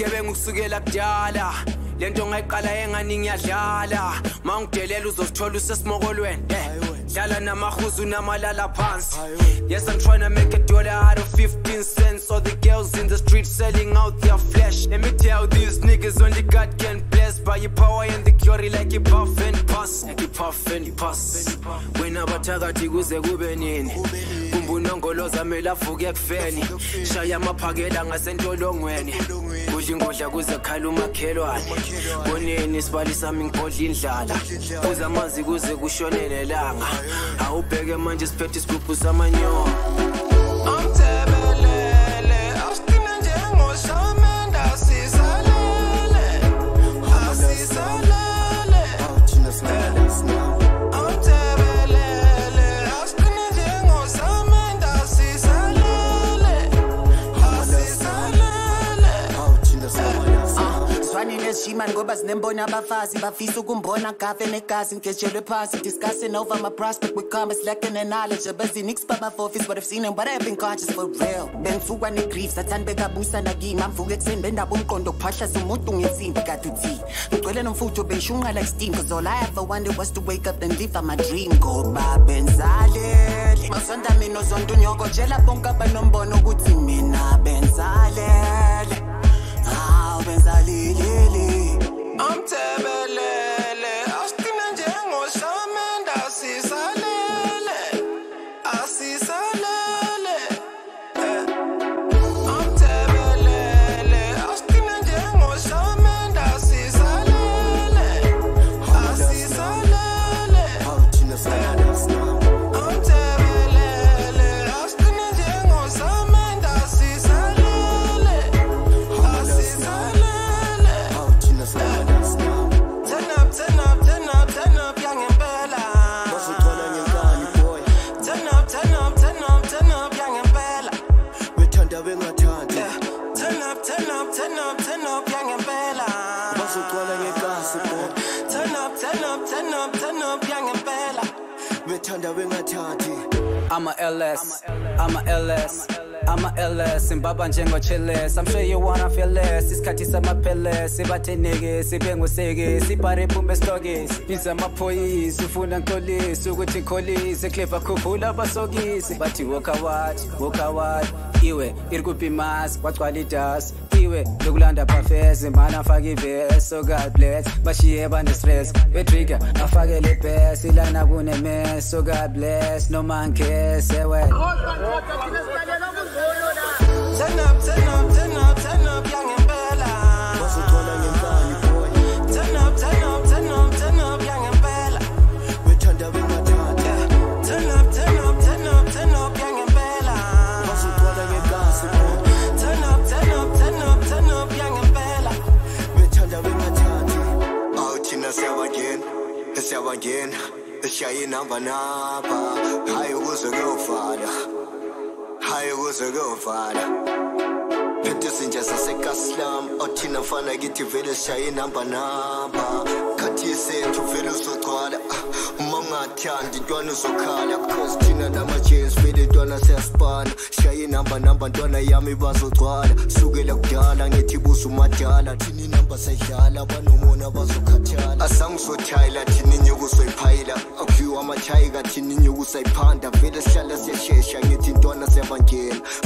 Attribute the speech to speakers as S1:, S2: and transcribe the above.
S1: ubugebengu kusukela kudala lento ngayiqala engani ngiyadlala mangdelela uzothola usesimokolweni dlala namahuzu namalala phansi. Yes, I'm trying to make $1 out of 15 cents. All the girls in the street selling out their flesh. Let me tell these niggas only God can bless. By your power and the glory like you puff and pass. Like you puff and pass. When abathakathi kuze kube nini umbunongoloza mela fuke ekufeni shaya amaphakela ngasentolongweni kudla ingodla kuze khala umakhelwane bonini sibali sami ngigodla indlala kuze amanzi kuze kushonele langa awubheke manje siphethe isigubhu samanyo Mthebelele astina njengo Zhaman asisalele asisalele thina sinale Mthebelele astina njengo Zhaman asisalele asisalele thina sinale
S2: Swanile Zhaman ngoba sinembona abafazi bafisa ukumbona gafe negazi ngejelwe phansi discussing over my prospect with comments lacking in knowledge abazini expert my forfeits but I've seen them but I've been conscious for real bengifukwa negrief sathani bekabusa nakimi amvuke ekseni bendaba umqondo kuphahla umuntu ngesimbi kade uthi ngicwele nomfutho beshunqa like steam cause all I ever wanted was to wake up and live my dream ngoba benzalele masonda mina uzonto unyoko tshela bonke abanombono ukuthi mina benzalele benzalele
S1: Mthebelele astina njengo Zhaman asisalele asisalele Mthebelele astina njengo Zhaman asisalele asisalele thina sinale Mthebelele astina njengo Zhaman asisalele asisalele Turn up, young and bella. Turn up, young and bella. Turn up, young and bella. Turn up, young and bella. I'm a LS, I'm a LS. I'm a LS, Zimbabwe njengo chillis. I'm sure you wanna feel less. Isikhathi samaphele, sibathe niggas, sibengu sigi, sibare pumbe stogis. Biza amaphoyisi, ufuna nkolisi, ukuthi kholisi, clever khuphula abasokisi. Bathi walk away, iwe irikuphi mask, wagcwala idas. Iwe lokulanda phafeze, mana afake ivesi, so God bless. Bashiye bande stress, Driga afake le best, ilana kune mess, so God bless. No man cares, ewe. Turn up, young and bella. Turn up, young and bella. Turn up, young and bella. Turn up, young and bella.
S3: Oh, Tina again. The shy number napa. I was a girl father. Just a second slam, or Tina Fana get you very shy number napa. Kati said to Veluso Twala, Mama Tan, the Donna Sokala, cause Tina Damages, Fede Donna Saspan, shy number Donna Yami Baso Twala, Sugela Gala, Netibusu Matala, Tini number Sayala, Banomona Baso Katala, a song so Tyler, Tini Yugo Pila, a few Amachaiga, Tini Yugo Panda, Veda Shala Sesha, Nitin Donna Seven again,